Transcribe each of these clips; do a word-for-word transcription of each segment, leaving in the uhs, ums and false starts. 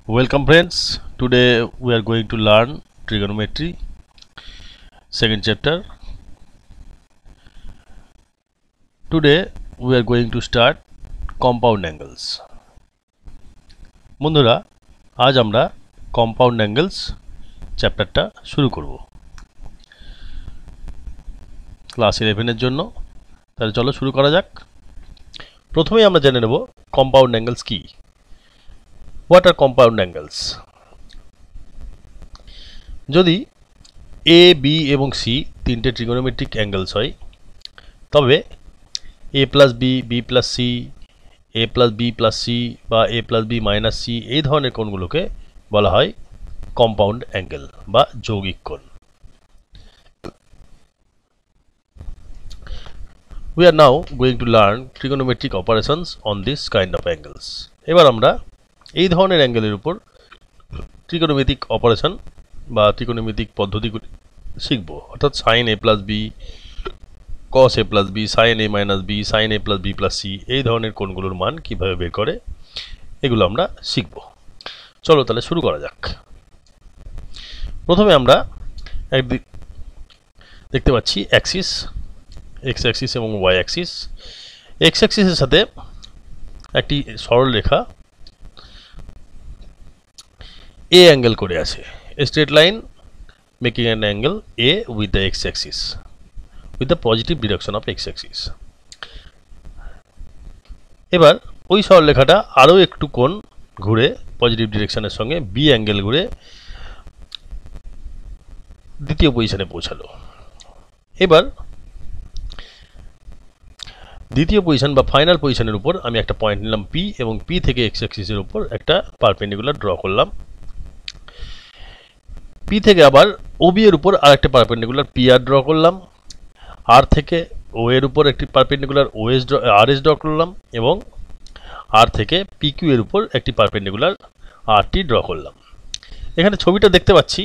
Welcome friends. Today we are going to learn trigonometry second chapter. Today we are going to start compound angles. বন্ধুরা আজ আমরা compound angles চ্যাপ্টারটা শুরু করব class eleven এর জন্য। তাহলে চলো শুরু করা যাক। প্রথমেই আমরা জেনে নেব compound angles কি। What are compound angles? যদি A, B এবং C তিনটে ট্রিগোনোমেট্রিক অ্যাঙ্গেলস হয় তবে A plus B, B plus C, A plus B plus C বা A plus B minus C এই ধরনের কোণগুলোকে বলা হয় কম্পাউন্ড অ্যাঙ্গেল বা যৌগিক কোণ। We are now going to learn trigonometric operations on this kind of angles. এবার আমরা এই ধরনের অ্যাঙ্গেলের উপর ট্রিগোনোমেট্রিক অপারেশন বা ট্রিগোনোমেট্রিক পদ্ধতিগুলি শিখব, অর্থাৎ sine A plus B, cos A plus B, sine A minus B, sine A plus B plus C এই ধরনের কোণগুলোর মান কিভাবে বের করে এগুলো আমরা শিখব। চলো তাহলে শুরু করা যাক। প্রথমে আমরা একদিক দেখতে পাচ্ছি অ্যাক্সিস, এক্স অ্যাক্সিস এবং ওয়াই অ্যাক্সিস। এক্স অ্যাক্সিসের সাথে একটি সরল রেখা A angle করে আছে, a straight line making an angle A with the x axis with the positive direction of x axis। এবার ওই সরলরেখাটা আরো একটু কোণ ঘুরে পজিটিভ ডিরেকশনের সঙ্গে B অ্যাঙ্গেল ঘুরে দ্বিতীয় পজিশনে পৌঁছালো। এবার দ্বিতীয় পজিশন বা ফাইনাল পজিশনের উপর আমি একটা পয়েন্ট নিলাম P এবং P থেকে x অ্যাক্সিসের উপর একটা পারপেন্ডিকুলার ড্র করলাম। P থেকে আবার O B এর উপর আরেকটা পারপেন্ডিকুলার P R ড্র করলাম। R থেকে O এর উপর একটি perpendicular O S R S draw করলাম এবং R থেকে P Q এর উপর একটি পারপেন্ডিকুলার R T ড্র করলাম। এখানে ছবিটা দেখতে পাচ্ছি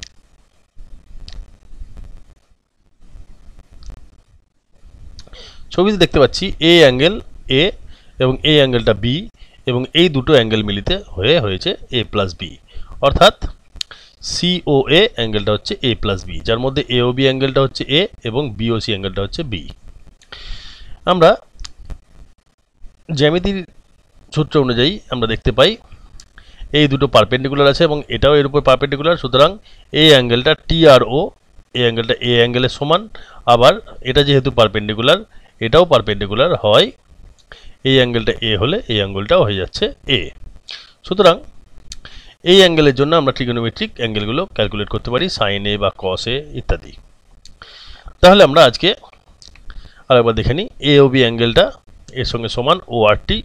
ছবিতে দেখতে পাচ্ছি A অ্যাঙ্গেল A এবং এই অ্যাঙ্গেলটা B এবং এই দুটো অ্যাঙ্গেল মিলিত হয়ে হয়েছে A প্লাস B, অর্থাৎ সি ও এ অ্যাঙ্গেলটা হচ্ছে A প্লাস বি, যার মধ্যে এ ও বি অ্যাঙ্গেলটা হচ্ছে A এবং বি ও সি অ্যাঙ্গেলটা হচ্ছে B। আমরা জ্যামিতির সূত্র অনুযায়ী আমরা দেখতে পাই এই দুটো পারপেন্ডিকুলার আছে এবং এটাও এর উপর পারপেন্ডিকুলার, সুতরাং এই অ্যাঙ্গেলটা টি আর ও এই অ্যাঙ্গেলটা এ অ্যাঙ্গেলের সমান। আবার এটা যেহেতু পারপেন্ডিকুলার এটাও পারপেন্ডিকুলার হয়, এই অ্যাঙ্গেলটা এ হলে এই অ্যাঙ্গেলটাও হয়ে যাচ্ছে এ। সুতরাং এই অ্যাঙ্গেলের জন্য আমরা ট্রিগোনোমেট্রিক অ্যাঙ্গেলগুলো ক্যালকুলেট করতে পারি, সাইন এ বা কস এ ইত্যাদি। তাহলে আমরা আজকে আরেকবার দেখে নিই। এ ও বি অ্যাঙ্গেলটা এর সঙ্গে সমান ও আর টি,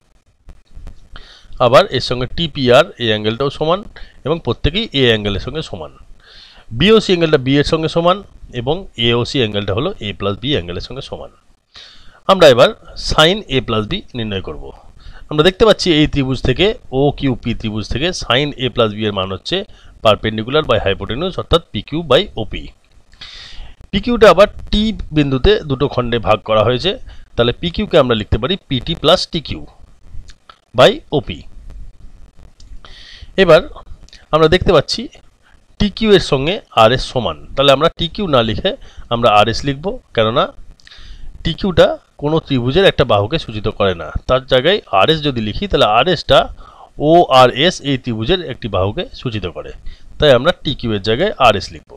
আবার এর সঙ্গে টি পি আর এই অ্যাঙ্গেলটাও সমান এবং প্রত্যেকেই এ অ্যাঙ্গেলের সঙ্গে সমান। বি ও সি অ্যাঙ্গেলটা বি এর সঙ্গে সমান এবং এ ও সি অ্যাঙ্গেলটা হলো এ প্লাস বি অ্যাঙ্গেলের সঙ্গে সমান। আমরা এবার সাইন এ প্লাস বি নির্ণয় করব। আমরা দেখতে পাচ্ছি এই ত্রিভুজ থেকে ও কিউ পি ত্রিভুজ থেকে সাইন এ প্লাস বি এর মান হচ্ছে পারপেন্ডিকুলার বাই হাইপোটেনিউস, অর্থাৎ P Q by O P. P কিউটা আবার টি বিন্দুতে দুটো খণ্ডে ভাগ করা হয়েছে, তাহলে পি কিউকে আমরা লিখতে পারি P T plus T Q by O P. এবার আমরা দেখতে পাচ্ছি টি কিউ এর সঙ্গে আর এস সমান, তাহলে আমরা টি কিউ না লিখে আমরা আর এস লিখব, কেননা টি কিউটা কোনো ত্রিভুজের একটা বাহুকে সূচিত করে না। তার জায়গায় আর এস যদি লিখি তাহলে আর এসটা ও আর এস এই ত্রিভুজের একটি বাহুকে সূচিত করে, তাই আমরা টি কিউ এর জায়গায় আর এস লিখব।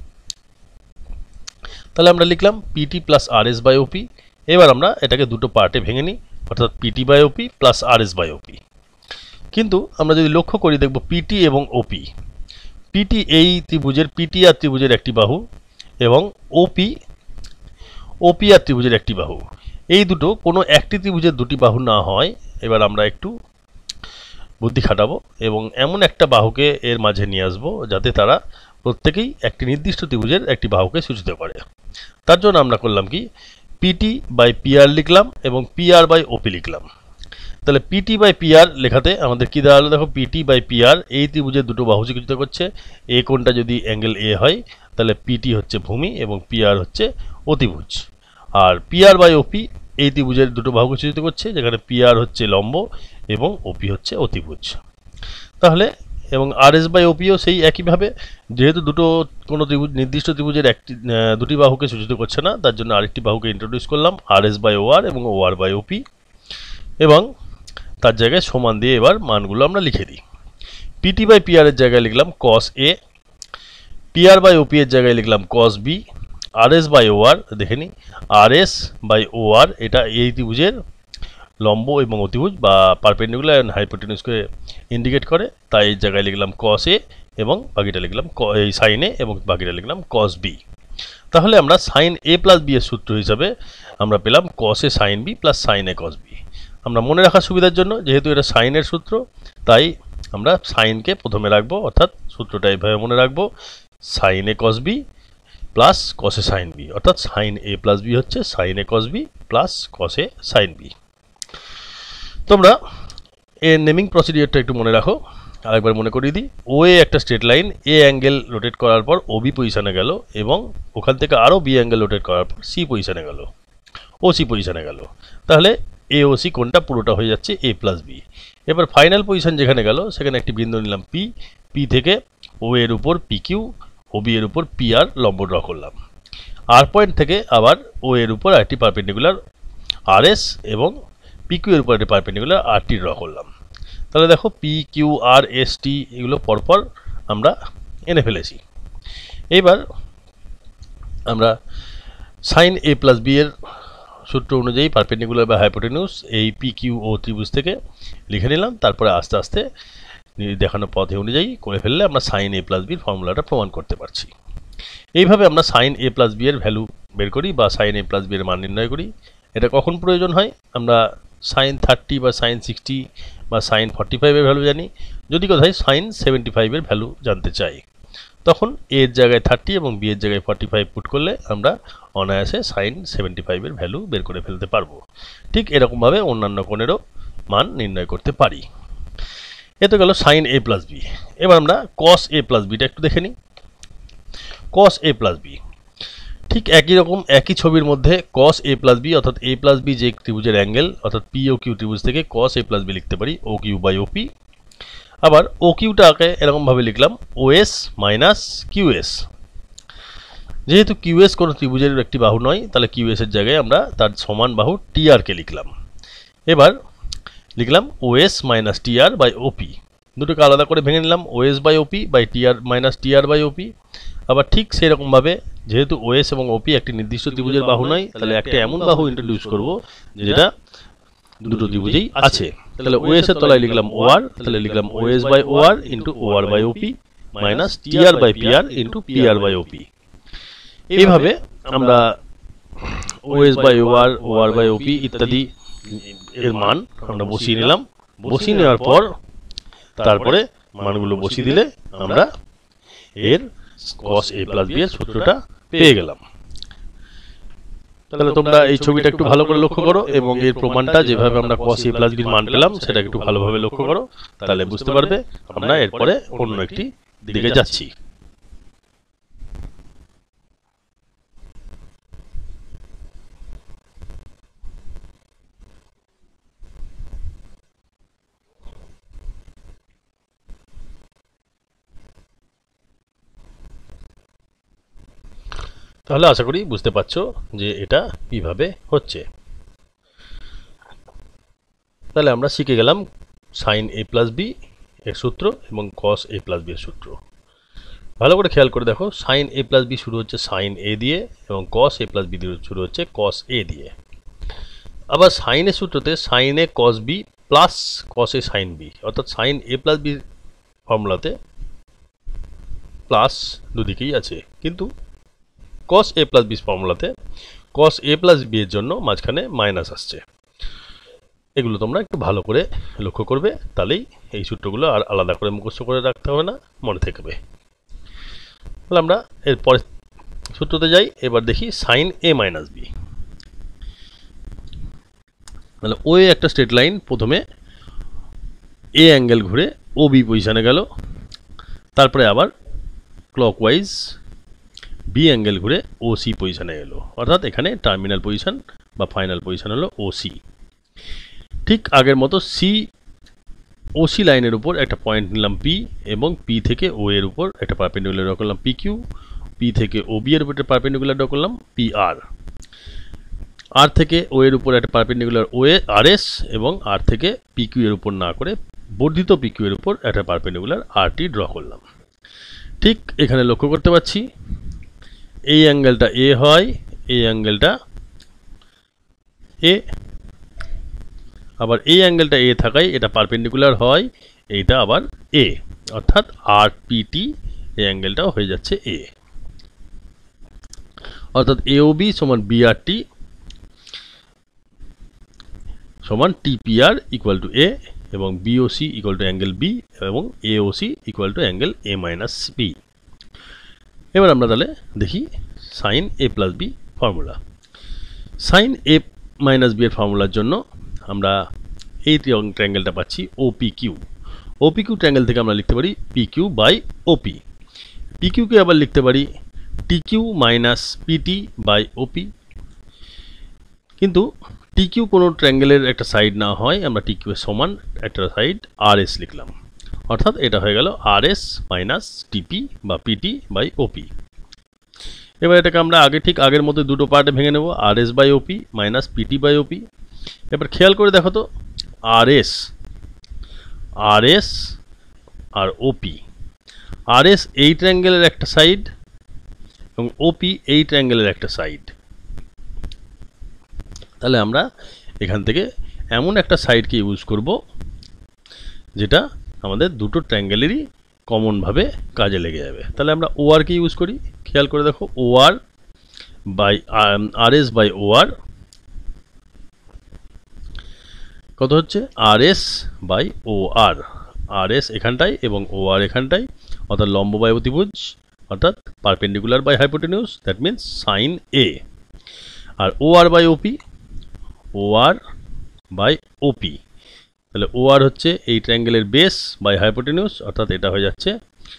তাহলে আমরা লিখলাম P T plus R S by O P. এবার আমরা এটাকে দুটো পার্টে ভেঙে নিই, অর্থাৎ P T by O P plus R S by O P. কিন্তু আমরা যদি লক্ষ্য করি দেখব পিটি এবং ওপি, পিটি এই ত্রিভুজের পিটি আর ত্রিভুজের একটি বাহু এবং ওপি ওপি আর ত্রিভুজের একটি বাহু। এই দুটো কোনো একটি ত্রিভুজের দুটি বাহু না হয়। এবার আমরা একটু বুদ্ধি খাটাবো এবং এমন একটা বাহুকে এর মাঝে নিয়ে আসবো যাতে তারা প্রত্যেকেই একটি নির্দিষ্ট ত্রিভুজের একটি বাহুকে সূচিত করে। তার জন্য আমরা করলাম কি, পিটি বাই পি আর লিখলাম এবং পি আর বাই ওপি লিখলাম। তাহলে পিটি বাই পি আর লেখাতে আমাদের কি দাঁড়ালো, দেখো পিটি বাই পি আর এই ত্রিভুজের দুটো বাহু সূচিত করছে। এ কোণটা যদি অ্যাঙ্গেল এ হয় তাহলে পিটি হচ্ছে ভূমি এবং পি আর হচ্ছে অতিভুজ, আর পি আর বাই ওপি এই ত্রিভুজের দুটো বাহুকে সূচিত করছে, যেখানে পি আর হচ্ছে লম্ব এবং ওপি হচ্ছে অতিভুজ। তাহলে এবং আর এস বাই ওপিও সেই একইভাবে, যেহেতু দুটো কোনো ত্রিভুজ নির্দিষ্ট ত্রিভুজের একটি দুটি বাহুকে সূচিত করছে না, তার জন্য আরেকটি বাহুকে ইন্ট্রোডিউস করলাম আর এস বাই ও আর এবং ও আর বাই ওপি, এবং তার জায়গায় সমান দিয়ে এবার মানগুলো আমরা লিখে দিই। পিটি বাই পিআর এর জায়গায় লিখলাম কস এ, পিআর বাই ওপি এর জায়গায় লিখলাম cos B, R S by O R দেখে নিই, আর এস বাই ও আর এটা এই ত্রিভুজের লম্ব এবং অতিভুজ বা পারপেন্ডিকুলার অ্যান্ড হাইপোটেনিউসকে ইন্ডিকেট করে, তাই এই জায়গায় লিখলাম কস এ এবং বাকিটা লিখলাম এই সাইন এ এবং বাকিটা লিখলাম কস বি। তাহলে আমরা সাইন এ প্লাস বি এর সূত্র হিসাবে আমরা পেলাম cos A sine B plus sine A cos B. আমরা মনে রাখার সুবিধার জন্য, যেহেতু এটা সাইনের সূত্র, তাই আমরা সাইনকে প্রথমে রাখবো, অর্থাৎ সূত্রটা এইভাবে মনে রাখবো, sine A cos B plus cos A sine B, অর্থাৎ সাইন এ প্লাস বি হচ্ছে sine A cos B plus cos A sine B. তোমরা এর নেমিং প্রসিডিওরটা একটু মনে রাখো, আরেকবার মনে করিয়ে দিই। ও এ একটা straight line, A angle rotate করার পর ও বি পজিশনে গেল, এবং ওখান থেকে আরও বি অ্যাঙ্গেল রোটেট করার পর সি পজিশনে গেল, ও সি পজিশনে গেল। তাহলে এ ও সি কোনটা, পুরোটা হয়ে যাচ্ছে এ প্লাস বি। এবার ফাইনাল পজিশন যেখানে গেল সেখানে একটি বিন্দু নিলাম পি, পি থেকে ও এর উপর পি কিউ, ও বি এর উপর পি আর লম্ব ড্র করলাম। আর পয়েন্ট থেকে আবার ও এর উপর একটি পারপেন্ডিকুলার আর এস এবং পি কিউ এর উপর একটি পারপেন্ডিকুলার আর টি ড্র করলাম। তাহলে দেখো P Q R S T এগুলো পরপর আমরা এনে ফেলেছি। এইবার আমরা সাইন এ প্লাস বি এর সূত্র অনুযায়ী পারপেন্ডিকুলার বা হাইপোটেনিউস এই পি কিউ ও ত্রিভুজ থেকে লিখে নিলাম, তারপরে আস্তে আস্তে দেখানো পথে অনুযায়ী করে ফেললে আমরা সাইন এ প্লাস বির ফর্মুলাটা প্রমাণ করতে পারছি। এইভাবে আমরা সাইন এ প্লাস বি এর ভ্যালু বের করি বা সাইন এ প্লাস বি এর মান নির্ণয় করি। এটা কখন প্রয়োজন হয়, আমরা সাইন থার্টি বা সাইন সিক্সটি বা সাইন ফর্টি ফাইভের ভ্যালু জানি, যদি কোথায় সাইন সেভেন্টি ফাইভের ভ্যালু জানতে চাই, তখন এর জায়গায় থার্টি এবং বি এর জায়গায় ফর্টি ফাইভ পুট করলে আমরা অনায়াসে সাইন সেভেন্টি ফাইভের ভ্যালু বের করে ফেলতে পারবো। ঠিক এরকমভাবে অন্যান্য কোণেরও মান নির্ণয় করতে পারি। এ তো গেল সাইন এ প্লাস বি। এবার আমরা কস এ প্লাস বিটা একটু দেখে নিই। কস এ প্লাস বি ঠিক একই রকম, একই ছবির মধ্যে কস এ প্লাস বি অর্থাৎ এ প্লাস বি যে ত্রিভুজের অ্যাঙ্গেল অর্থাৎ পি ও কিউ ত্রিভুজ থেকে কস এ প্লাস বি লিখতে পারি ও কিউ বাই ওপি। আবার ও কিউটাকে এরকমভাবে লিখলাম O S minus Q S. যেহেতু কিউ এস কোনো ত্রিভুজের একটি বাহু নয়, তাহলে কিউ এস এর জায়গায় আমরা তার সমান বাহু টি আর কে লিখলাম। এবার লিখলাম O S minus T R by O P, দুটোকে আলাদা করে ভেঙে নিলাম, O S by O P by T R minus T R by O P. আবার ঠিক সেই রকমভাবে যেহেতু ও এস এবং ওপি একটি নির্দিষ্ট ত্রিভুজের বাহু নয়, তাহলে একটা এমন বাহু ইন্ট্রোডিউস করব যেটা দুটো ত্রিভুজেই আছে। তাহলে ও এস এর তলায় লিখলাম ও আর, তাহলে লিখলাম O S by O R into O R by O P minus T R by P R into P R by O P. এইভাবে আমরা O S by O R, O R by O P ইত্যাদি এর মান আমরা বসিয়ে নিলাম। বসিয়ে নেওয়ার পর তারপরে মানগুলো বসিয়ে দিলে আমরা এর cos a প্লাস b এর সূত্রটা পেয়ে গেলাম। তাহলে তোমরা এই ছবিটা একটু ভালো করে লক্ষ্য করো এবং এর প্রমাণটা যেভাবে আমরা cos a প্লাস b এর মান পেলাম সেটা একটু ভালোভাবে লক্ষ্য করো, তাহলে বুঝতে পারবে আমরা এরপরে অন্য একটি দিকে যাচ্ছি। তাহলে আশা করি বুঝতে পারছো যে এটা কিভাবে হচ্ছে। তাহলে আমরা শিখে গেলাম সাইন এ প্লাস বি এর সূত্র এবং কস এ প্লাস বি এর সূত্র। ভালো করে খেয়াল করে দেখো, সাইন এ প্লাস বি শুরু হচ্ছে সাইন এ দিয়ে এবং কস এ প্লাস বি দিয়ে শুরু হচ্ছে কস এ দিয়ে। আবার সাইনের সূত্রতে sine A cos B plus cos A sine B, অর্থাৎ সাইন এ প্লাস বি ফর্মুলাতে প্লাস দুদিকেই আছে, কিন্তু cos a প্লাস বি ফর্মুলাতে cos a প্লাস বি এর জন্য মাঝখানে মাইনাস আসছে। এগুলো তোমরা একটু ভালো করে লক্ষ্য করবে, তাহলেই এই সূত্রগুলো আর আলাদা করে মুখস্থ করে রাখতে হবে না, মনে থাকবে। তাহলে আমরা এর পরের সূত্রতে যাই। এবার দেখি সাইন a মাইনাস বি। তাহলে ও একটা স্ট্রেট লাইন, প্রথমে এ অ্যাঙ্গেল ঘুরে ও বি পজিশনে গেল, তারপরে আবার ক্লকওয়াইজ বি অ্যাঙ্গেল ঘুরে ও সি পজিশনে এলো, অর্থাৎ এখানে টার্মিনাল পজিশন বা ফাইনাল পজিশন হলো ও সি। ঠিক আগের মতো সি ওসি লাইনের উপর একটা পয়েন্ট নিলাম পি এবং পি থেকে ও এর উপর একটা পারপেন্ডিকুলার ড্র করলাম পি কিউ, পি থেকে ও বি এর উপর একটা পারপেন্ডিকুলার ড্র করলাম পি আর, আর থেকে ও এর উপর একটা পারপেন্ডিকুলার ও এ আর এস এবং আর থেকে পি কিউ এর উপর না করে বর্ধিত পি কিউ এর উপর একটা পারপেন্ডিকুলার আর টি ড্র করলাম। ঠিক এখানে লক্ষ্য করতে পারছি এই অ্যাঙ্গেলটা এ হয়, এই অ্যাঙ্গেলটা এ, আবার এই অ্যাঙ্গেলটা এ থাকায় এটা পারপেন্ডিকুলার হয়, এইটা আবার এ, অর্থাৎ আর পি টি এই অ্যাঙ্গেলটাও হয়ে যাচ্ছে এ, অর্থাৎ এ ও বি সমান বি আর টি সমান T P R equal to A এবং B O C equal to angle B এবং A O C equal to angle A minus B. এবার আমরা তাহলে দেখি sine A plus B formula. Sine A minus B এর ফর্মুলার জন্য আমরা এই ট্রায়াঙ্গেলটা পাচ্ছি O P Q. O P Q triangle থেকে আমরা লিখতে পারি P Q by O P. P কিউকে আবার লিখতে পারি T Q minus P T by O P. কিন্তু টি কিউ কোনো ট্রায়াঙ্গেলের একটা সাইড না হয়, আমরা টি কিউ এর সমান একটা সাইড আর এস লিখলাম, অর্থাৎ এটা হয়ে গেল আর এস মাইনাস টিপি বা পিটি বাই ওপি। এবার এটাকে আমরা আগে ঠিক আগের মধ্যে দুটো পার্টে ভেঙে নেব, R S by O P minus P T by O P. এবার খেয়াল করে দেখো তো আর এস আর এস আর ওপি, আর এস এই ট্রায়াঙ্গেলের একটা সাইড এবং ওপি এই ট্রায়াঙ্গেলের একটা সাইড। তাহলে আমরা এখান থেকে এমন একটা সাইডকে ইউজ করব যেটা আমাদের দুটো ট্রায়াঙ্গেলেরই কমনভাবে কাজে লেগে যাবে। তাহলে আমরা ও আরকে ইউজ করি। খেয়াল করে দেখো O R by R S by O R কত হচ্ছে R S by O R, R S এখানটায় এবং ও আর এখানটায়, অর্থাৎ লম্ব বাই অতিভুজ অর্থাৎ perpendicular by hypotenuse, that means sine A. আর O R by O P, O R by O P, তাহলে ও আর হচ্ছে এই ট্রায়াঙ্গেলের বেস বাই হাইপোটেনিউস, অর্থাৎ এটা হয়ে যাচ্ছে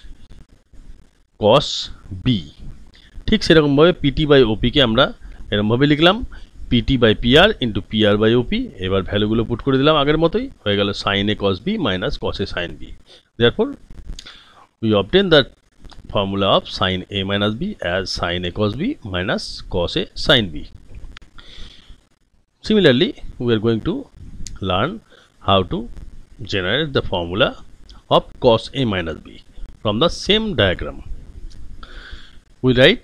কস বি। ঠিক সেরকমভাবে পিটি বাই ওপিকে আমরা এরকমভাবে লিখলাম P T by P R into P R by O P. এবার ভ্যালুগুলো পুট করে দিলাম আগের মতোই, হয়ে গেল sine A cos B minus cos A sine B. Therefore we obtain that formula of sin a minus b as sin a cos b minus cos a sin b. Similarly, we are going to learn how to generate the formula of cos a minus b from the same diagram. We write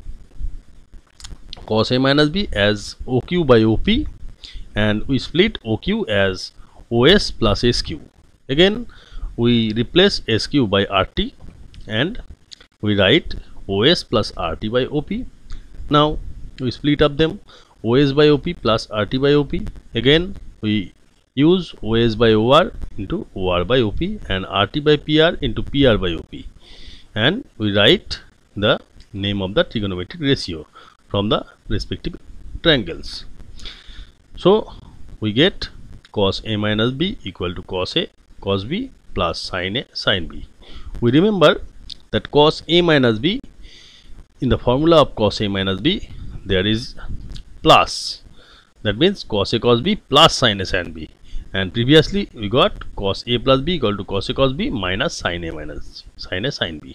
cos a minus b as oq by op and we split oq as os plus sq. Again, we replace sq by rt and we write os plus rt by op. Now we split up them, os by op plus rt by op. Again we use os by or into or by op and rt by pr into pr by op, and we write the name of the trigonometric ratio from the respective triangles. So we get cos a minus b equal to cos a cos b plus sin a sin b. We remember that cos a minus b, in the formula of cos a minus b there is plus, that means cos a cos b plus sin a sin b, and previously we got cos a plus b equal to cos a cos b minus sin a minus sin a sin b.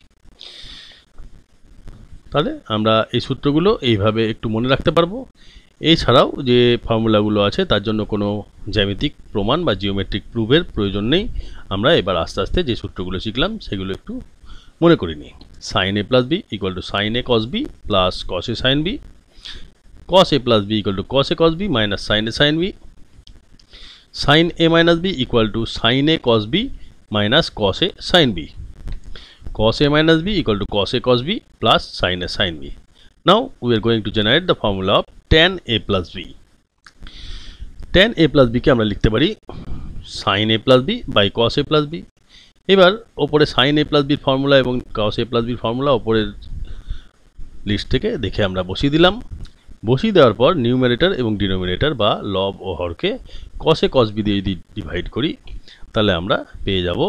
তাহলে আমরা এই সূত্রগুলো এইভাবে একটু মনে রাখতে পারবো। এছাড়াও যে ফর্মুলাগুলো আছে তার জন্য কোনো জ্যামিতিক প্রমাণ বা জিওমেট্রিক প্রুফের প্রয়োজন নেই। আমরা এবার আস্তে আস্তে যে সূত্রগুলো শিখলাম সেগুলো একটু মনে করি নি। Sine A plus B equal to sine A cos B plus cos A sine B, cos A plus B equal to cos A cos B minus sine A sine B, sine A minus B equal to sine A cos B minus cos A sine B, cos a minus b equal to cos a cos b plus sin a sin b. Now we are going to generate the formula of tan a plus b. Tan a plus b কে আমরা লিখতে পারি sin a plus b by cos a plus b. এবার উপরে sin a plus b এর formula এবং cos a plus b এর formula উপরের লিস্ট থেকে দেখে আমরা বসিয়ে দিলাম। বসিয়ে দেওয়ার পর নিউমারেটর এবং ডিনোমিনেটর বা লব ও হরকে cos a cos b দিয়ে যদি ডিভাইড করি তাহলে আমরা পেয়ে যাব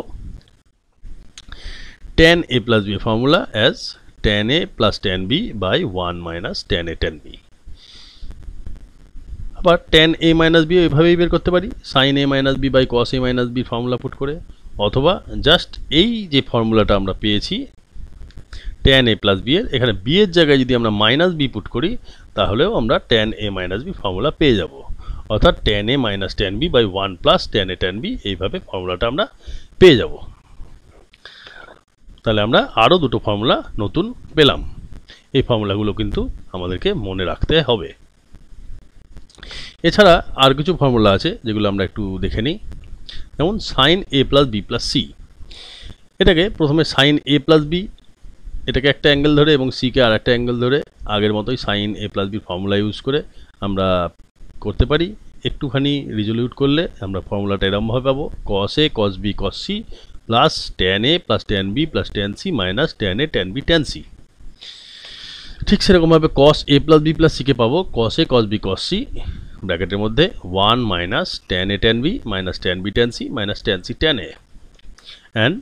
tan a plus b formula as tan a plus tan b by one minus tan a tan b. আবার ট্যান এ মাইনাস বি এইভাবেই বের করতে পারি, sine A minus B by cos A minus B formula put করে, অথবা just এই যে ফর্মুলাটা আমরা পেয়েছি ট্যান এ প্লাস বি এর, এখানে বি এর জায়গায় যদি আমরা মাইনাস বি পুট করি তাহলেও আমরা tan A minus B formula পেয়ে যাব, অর্থাৎ tan A minus tan B by one plus tan A tan B, এইভাবে ফর্মুলাটা আমরা পেয়ে যাব। তাহলে আমরা আরও দুটো ফর্মুলা নতুন পেলাম। এই ফর্মুলাগুলো কিন্তু আমাদেরকে মনে রাখতে হবে। এছাড়া আর কিছু ফর্মুলা আছে যেগুলো আমরা একটু দেখে নিই, যেমন sine A plus B plus C. এটাকে প্রথমে সাইন এ প্লাস বি, এটাকে একটা অ্যাঙ্গেল ধরে এবং সিকে আর একটা অ্যাঙ্গেল ধরে আগের মতোই sine A plus B formula use করে আমরা করতে পারি। একটুখানি রিজলিউট করলে আমরা ফর্মুলাটা এরকমভাবে পাবো, cos A cos B cos C plus tan A plus tan B plus tan C minus tan A tan B tan C. ঠিক সেরকমভাবে cos A plus B plus সিকে পাবো cos A cos B cos C ব্র্যাকেটের মধ্যে one minus tan A tan B minus tan B tan C minus tan C tan A. And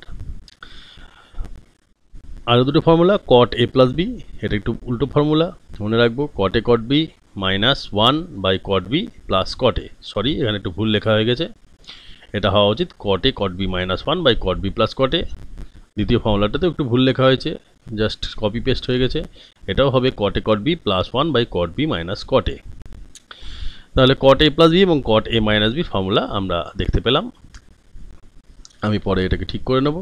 আরও দুটো ফর্মুলা, cot A plus B, এটা একটু উল্টো ফর্মুলা মনে রাখবো, cot A cot B minus one by cot B plus cot A, sorry এখানে একটু ভুল লেখা হয়ে গেছে, এটা হওয়া উচিত cot A cot B minus one by cot B plus cot A. দ্বিতীয় ফর্মুলাটাতেও একটু ভুল লেখা হয়েছে, জাস্ট কপি পেস্ট হয়ে গেছে, এটাও হবে cot A cot B plus one by cot B minus cot A. তাহলে কট এ প্লাস বি এবং cot A minus B formula আমরা দেখতে পেলাম। আমি পরে এটাকে ঠিক করে নেব,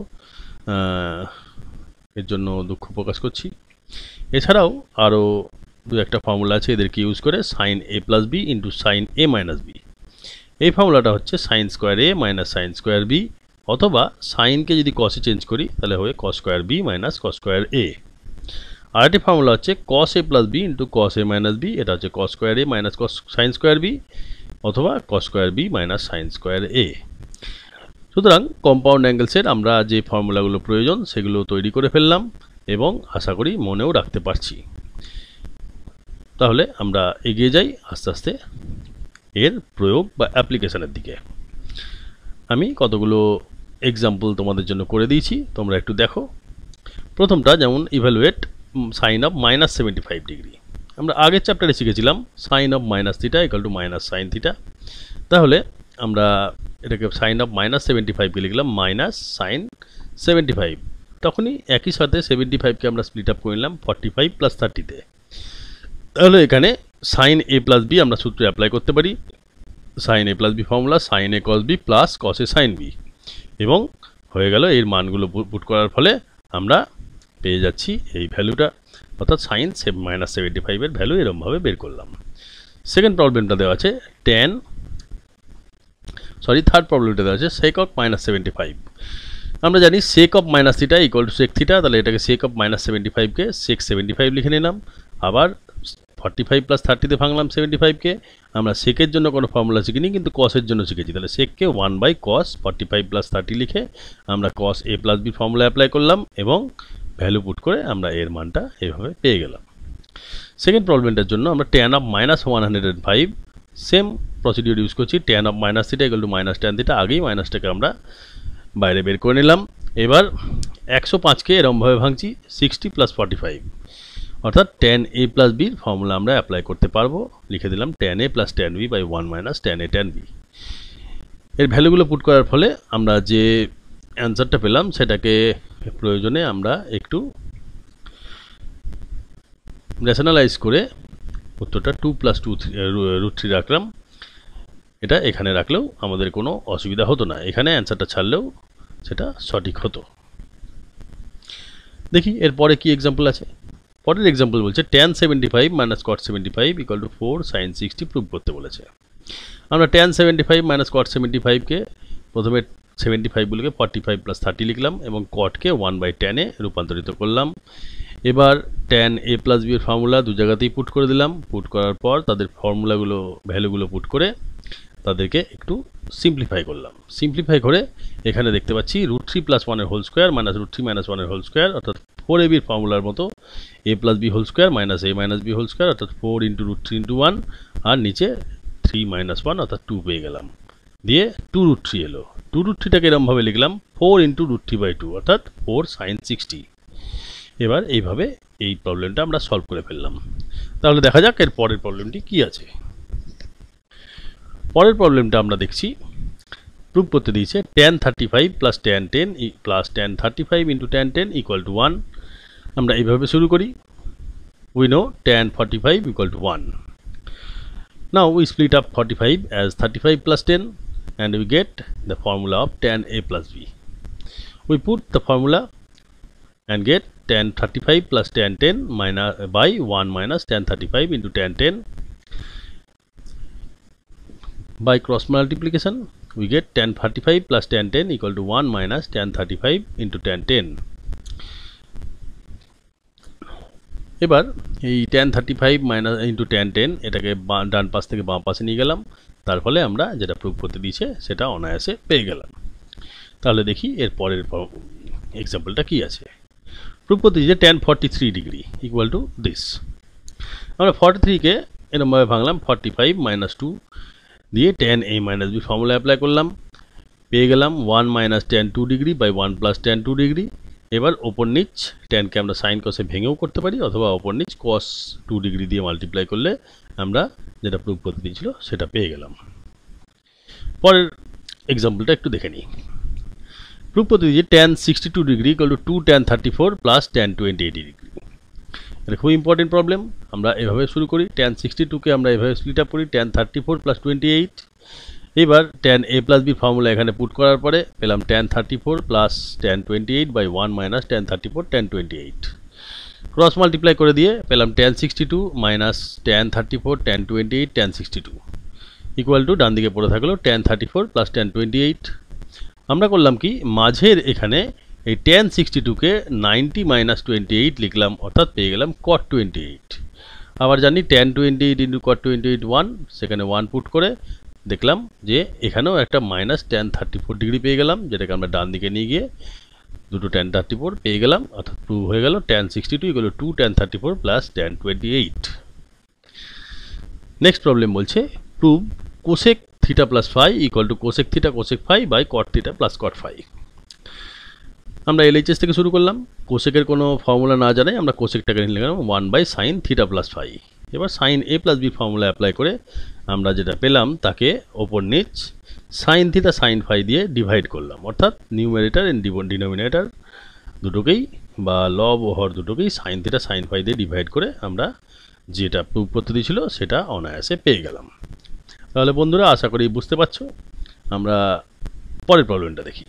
এর জন্য দুঃখ প্রকাশ করছি। এছাড়াও আরও দু একটা ফর্মুলা আছে, এদেরকে ইউজ করে sine A plus B into sine A minus B, এই ফর্মুলাটা হচ্ছে sine square A minus sine square B, অথবা সাইনকে যদি কসে চেঞ্জ করি তাহলে হবে cos square B minus cos square A. আরেকটি ফর্মুলা হচ্ছে cos A plus B into cos A minus B, এটা হচ্ছে cos square A minus cos sine square B, অথবা cos square B minus sine square A. সুতরাং compound অ্যাঙ্গেলসের আমরা যে ফর্মুলাগুলো প্রয়োজন সেগুলো তৈরি করে ফেললাম এবং আশা করি মনেও রাখতে পারছি। তাহলে আমরা এগিয়ে যাই আস্তে আস্তে এর প্রয়োগ বা অ্যাপ্লিকেশনের দিকে। আমি কতগুলো এক্সাম্পল তোমাদের জন্য করে দিয়েছি, তোমরা একটু দেখো। প্রথমটা যেমন evaluate sine of minus seventy five degree, আমরা আগের চ্যাপ্টারে শিখেছিলাম sine of minus theta equal to minus sine theta. তাহলে আমরা এটাকে সাইন অফ মাইনাস সেভেন্টি ফাইভকে লিখলাম মাইনাস সাইন সেভেন্টি ফাইভ, তখনই একই সাথে সেভেন্টি ফাইভকে আমরা স্প্লিট আপ করে নিলাম ফর্টি ফাইভ প্লাস থার্টিতে। তাহলে এখানে সাইন এ প্লাস বি আমরা সূত্র অ্যাপ্লাই করতে পারি, sine A plus B formula sine A cos B plus cos A sine B, এবং হয়ে গেল এর মানগুলো পুট করার ফলে আমরা পেয়ে যাচ্ছি এই ভ্যালুটা, অর্থাৎ সাইন মাইনাস সেভেন্টি ফাইভের ভ্যালু এরমভাবে বের করলাম। সেকেন্ড প্রবলেমটা দেওয়া আছে টেন সরি থার্ড প্রবলেমটা দেওয়া আছে sec of minus seventy five. আমরা জানি sec of minus theta equal to sec theta, তাহলে এটাকে সেক অফ মাইনাস সেভেন্টি ফাইভকে সেক সেভেন্টি ফাইভ লিখে নিলাম, আবার ফর্টি ফাইভ প্লাস থার্টিতে ভাঙলাম সেভেন্টি ফাইভকে। আমরা সেকের জন্য কোনো ফর্মুলা শিখিনি কিন্তু কসের জন্য শিখেছি, তাহলে সেককে one by cos forty five plus thirty লিখে আমরা cos A plus B formula apply করলাম এবং ভ্যালু পুট করে আমরা এর মানটা এভাবে পেয়ে গেলাম। সেকেন্ড প্রবলেমটার জন্য আমরা tan of minus one hundred and five same procedure use করছি, tan of minus theta equal to minus tan theta, আগেই মাইনাসটাকে আমরা বাইরে বের করে নিলাম। এবার একশো পাঁচকে এরমভাবে ভাঙছি সিক্সটি প্লাস ফর্টি ফাইভ, অর্থাৎ ট্যান এ প্লাস বির ফর্মুলা আমরা অ্যাপ্লাই করতে পারবো, লিখে দিলাম tan A plus tan B by one minus tan A tan B. এর ভ্যালুগুলো পুট করার ফলে আমরা যে অ্যান্সারটা পেলাম সেটাকে প্রয়োজনে আমরা একটু রেশনালাইজ করে উত্তরটা two plus two root three রাখলাম, এটা এখানে রাখলেও আমাদের কোনো অসুবিধা হতো না, এখানে অ্যান্সারটা ছাড়লেও সেটা সঠিক হতো। দেখি এরপরে কি এক্সাম্পল আছে। পরের এক্সাম্পল বলছে tan seventy five minus cot seventy five equal to four sine sixty prove করতে বলেছে। আমরা tan seventy five minus cot seventy ফাইভকে প্রথমে সেভেন্টি ফাইভগুলোকে ফর্টি ফাইভ প্লাস থার্টি লিখলাম এবং কটকে ওয়ান বাই টেনে রূপান্তরিত করলাম। এবার ট্যান এ প্লাস বি এর ফর্মুলা দু জায়গাতেই পুট করে দিলাম, পুট করার পর তাদের ফর্মুলাগুলো ভ্যালুগুলো পুট করে তাদেরকে একটু সিম্পলিফাই করলাম। সিম্পলিফাই করে এখানে দেখতে পাচ্ছি রুট থ্রি প্লাস ওয়ানের whole square minus root three minus ওয়ানের হোল স্কোয়ার, অর্থাৎ ফোর এ বির ফর্মুলার মতো A plus B whole square minus A minus B whole square, অর্থাৎ four into root three into one, আর নিচে থ্রি মাইনাস ওয়ান অর্থাৎ টু পেয়ে গেলাম, দিয়ে টু রুট থ্রি এলো। টু রুট থ্রিটাকে এরমভাবে লিখলাম four into root three by two অর্থাৎ ফোর সাইন সিক্সটি। এবার এইভাবে এই প্রবলেমটা আমরা সলভ করে ফেললাম। তাহলে দেখা যাক এর পরের প্রবলেমটি কী আছে। পরের প্রবলেমটা আমরা দেখছি প্রুভ করতে দিয়েছে tan thirty five plus tan ten plus tan thirty five into tan ten equal to one. আমরা এইভাবে শুরু করি। we know tan forty-five equal to one. Now we split up forty-five as thirty-five plus ten and we get the formula of tan a plus b. We put the formula and get tan thirty-five plus tan ten minus by one minus tan thirty-five into tan ten. By cross multiplication we get tan thirty-five plus tan ten equal to one minus tan thirty-five into tan ten. এবার এই tan thirty five minus into tan ten এটাকে ডান পাশ থেকে বাম পাশে নিয়ে গেলাম, তার ফলে আমরা যেটা প্রুভ করতে দিয়েছে সেটা অনায়াসে পেয়ে গেলাম। তাহলে দেখি এর পরের এক্সাম্পলটা কি আছে। প্রুভ করতে দিয়েছে tan forty three degree equal to this. আমরা ফর্টি থ্রিকে এরকমভাবে ভাঙলাম, ফর্টি ফাইভ মাইনাস টু দিয়ে tan a minus B formula apply করলাম, পেয়ে গেলাম one minus tan two degree by one plus tan two degree. এবার ওপর নিচ ট্যানকে আমরা সাইন কসে ভেঙেও করতে পারি, অথবা ওপর নিচ কস টু ডিগ্রি দিয়ে মাল্টিপ্লাই করলে আমরা যেটা প্রুভ করতে দিয়েছিল সেটা পেয়ে গেলাম। পরের এক্সাম্পলটা একটু দেখে নিই। প্রুভ করতে দিয়েছে tan sixty two degree equal to two tan thirty four plus tan twenty eight degree. এটা খুব ইম্পর্টেন্ট প্রবলেম। আমরা এভাবে শুরু করি, tan সিক্সটি টুকে আমরা এভাবে স্প্লিট আপ করি tan thirty four plus twenty eight. এবার tan a plus B formula এখানে পুট করার পরে পেলাম tan thirty four plus tan twenty eight by one minus tan thirty four tan twenty eight. Cross multiply করে দিয়ে পেলাম tan sixty two minus tan thirty four tan twenty eight tan sixty two equal to ডান দিকে পড়ে থাকলো tan thirty four plus tan twenty eight. আমরা করলাম কি, মাঝের এখানে এই tan সিক্সটি টুকে নাইনটি মাইনাস টোয়েন্টি এইট লিখলাম, অর্থাৎ পেয়ে গেলাম cot টোয়েন্টি এইট। আবার জানি tan twenty eight into cot twenty eight one, সেখানে ওয়ান পুট করে দেখলাম যে এখানেও একটা minus tan thirty four degree পেয়ে গেলাম, যেটাকে আমরা ডান দিকে নিয়ে গিয়ে দুটো tan থার্টি ফোর পেয়ে গেলাম, অর্থাৎ প্রুভ হয়ে গেল tan sixty two equal to tan thirty four plus tan twenty eight. Next problem বলছে prove cosec theta plus phi equal to cosec theta cosec phi by cot theta plus cot phi. আমরা LHS থেকে শুরু করলাম। কোসেকের কোনো formula না জানাই আমরা কোসেকটাকে নিয়ে গেলাম one by sine theta plus phi. এবার sine A plus B formula apply করে আমরা যেটা পেলাম তাকে ওপর নিচ সাইন থিটা সাইন ফাই দিয়ে ডিভাইড করলাম, অর্থাৎ নিউমারেটর এন্ড ডিনোমিনেটর দুটোকেই বা লব ও হর দুটোকেই সাইন থিটা সাইন ফাই দিয়ে ডিভাইড করে আমরা যেটা প্রুভ করতে দিয়েছিল সেটা অনায়াসে পেয়ে গেলাম। তাহলে বন্ধুরা আশা করি বুঝতে পারছো। আমরা পরের প্রবলেমটা দেখি।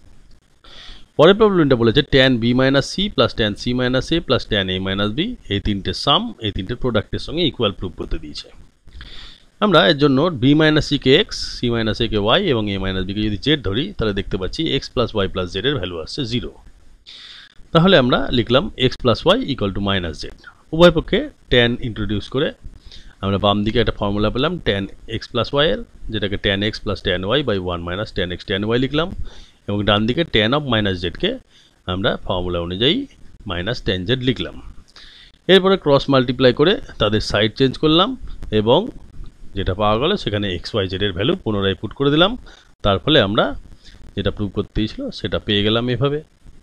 পরের প্রবলেমটা বলেছে tan b minus C plus tan c minus a plus tan a minus b এই তিনটে সাম এই তিনটে প্রোডাক্টের সঙ্গে ইকুয়াল প্রুভ করতে দিয়েছে। আমরা এর জন্য b মাইনাস সি কে x, c মাইনাস a কে y এবং a মাইনাস b কে যদি z ধরি তাহলে দেখতে পাচ্ছি x plus y plus z এর ভ্যালু আসছে জিরো। তাহলে আমরা লিখলাম x plus y equal to minus z। উভয় পক্ষে tan ইন্ট্রোডিউস করে আমরা বাম দিকে একটা ফর্মুলা পেলাম tan x প্লাস y এর, যেটাকে tan x plus tan y by one minus tan x tan y লিখলাম, এবং ডান দিকে tan অফ মাইনাস জেডকে আমরা ফর্মুলা অনুযায়ী মাইনাস tan z লিখলাম। এরপরে ক্রস মাল্টিপ্লাই করে তাদের সাইড চেঞ্জ করলাম এবং যেটা পাওয়া গেল সেখানে এক্স ওয়াই জেড এর ভ্যালু পুনরায় পুট করে দিলাম, তার ফলে আমরা যেটা প্রুভ করতে দিয়েছিল সেটা পেয়ে গেলাম এভাবে।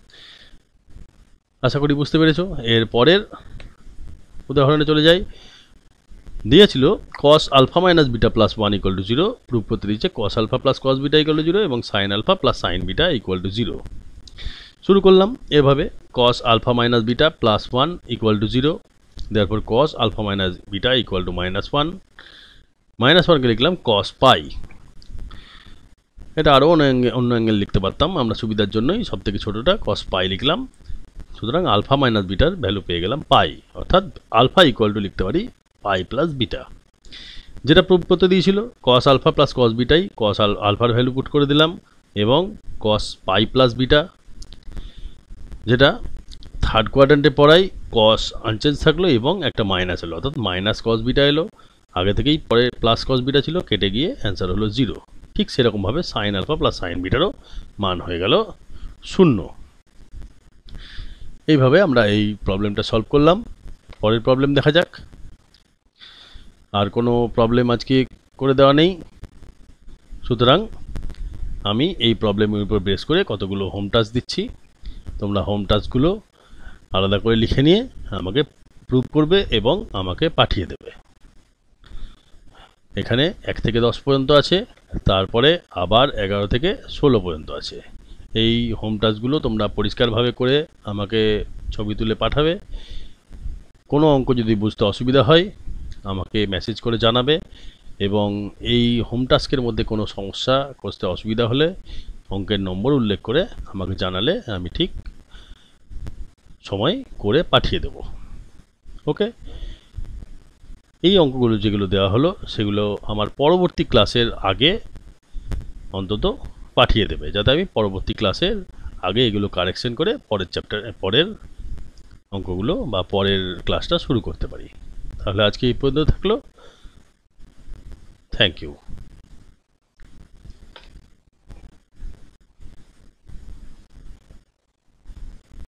আশা করি বুঝতে পেরেছো। এর পরের উদাহরণে চলে যাই। দিয়েছিল cos alpha minus beta plus one equal to zero, prove করতে দিয়েছে cos alpha plus cos beta equal to zero এবং sin alpha plus sin beta equal to zero. শুরু করলাম এভাবে, cos alpha minus beta plus one equal to zero, therefore cos alpha minus beta equal to minus one, minus ওয়ানকে লিখলাম cos পাই। এটা আরও অন্য অন্য অ্যাঙ্গেল লিখতে পারতাম, আমরা সুবিধার জন্যই সব থেকে ছোটোটা cos পাই লিখলাম। সুতরাং আলফা মাইনাস বিটার ভ্যালু পেয়ে গেলাম পাই, অর্থাৎ আলফা ইকুয়াল টু লিখতে পারি পাই প্লাস বিটা। যেটা প্রুভ করতে দিয়েছিল cos আলফা প্লাস cos বিটাই, cos আলফার ভ্যালু পুট করে দিলাম এবং cos পাই প্লাস বিটা, যেটা থার্ড কোয়াড্রেন্টে পড়াই cos আনচেঞ্জ থাকলো এবং একটা মাইনাস এলো, অর্থাৎ মাইনাস cos বিটা এলো। আগে থেকেই পরে প্লাস cos বিটা ছিল, কেটে গিয়ে অ্যান্সার হলো জিরো। ঠিক সেরকমভাবে সাইন আলফা প্লাস সাইন বিটারও মান হয়ে গেল শূন্য। এইভাবে আমরা এই প্রবলেমটা সলভ করলাম। পরের প্রবলেম দেখা যাক। আর কোনো প্রবলেম আজকে করে দেওয়া নেই, সুতরাং আমি এই প্রবলেমের উপর বেস করে কতগুলো হোম টাস্ক দিচ্ছি, তোমরা হোম টাস্কগুলো আলাদা করে লিখে নিয়ে আমাকে প্রুভ করবে এবং আমাকে পাঠিয়ে দেবে। এখানে এক থেকে দশ পর্যন্ত আছে, তারপরে আবার এগারো থেকে ষোলো পর্যন্ত আছে। এই হোম টাস্কগুলো তোমরা পরিষ্কারভাবে করে আমাকে ছবি তুলে পাঠাবে। কোনো অঙ্ক যদি বুঝতে অসুবিধা হয় আমাকে মেসেজ করে জানাবে, এবং এই হোম টাস্কের মধ্যে কোনো সমস্যা করতে অসুবিধা হলে অঙ্কের নম্বর উল্লেখ করে আমাকে জানালে আমি ঠিক সময় করে পাঠিয়ে দেব। ওকে, এই অঙ্কগুলো যেগুলো দেওয়া হলো সেগুলো আমার পরবর্তী ক্লাসের আগে অন্তত পাঠিয়ে দেবে, যাতে আমি পরবর্তী ক্লাসের আগে এগুলো কারেকশন করে পরের চ্যাপ্টার পরের অঙ্কগুলো বা পরের ক্লাসটা শুরু করতে পারি। তাহলে আজকে এই পর্যন্ত থাকলো। Thank you.